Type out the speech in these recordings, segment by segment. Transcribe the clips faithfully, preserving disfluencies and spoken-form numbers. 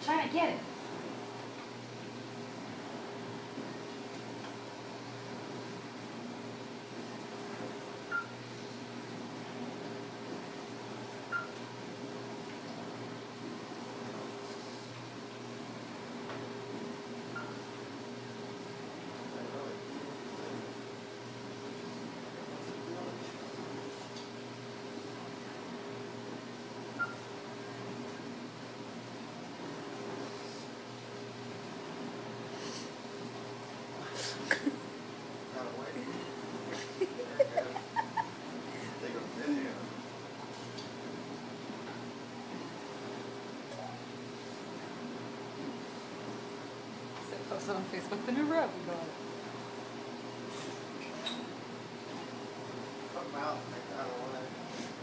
trying to get it. Posted on Facebook, the new rub we got. Come out, like, I don't want it.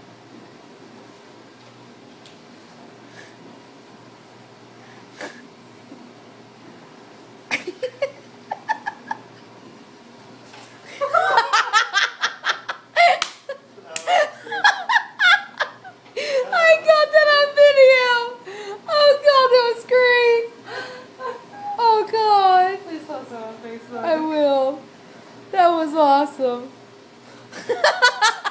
I got that on video! Oh god, that was great! Oh god. Please post it on Facebook. I will. That was awesome.